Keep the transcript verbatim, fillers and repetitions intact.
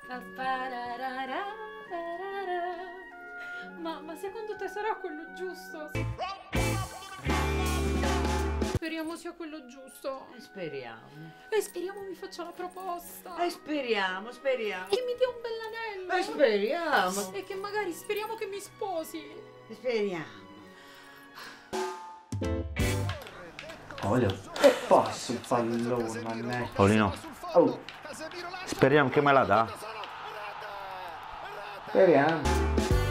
Ma, ma secondo te sarà quello giusto? Speriamo sia quello giusto. E speriamo. E speriamo mi faccia la proposta. E speriamo, speriamo. Che mi dia un bell'anello. E speriamo. E che magari speriamo che mi sposi. E speriamo. Olio. E passa il pallone, mannaggia. Paolino, Oh, speriamo che me la dà. speriamo.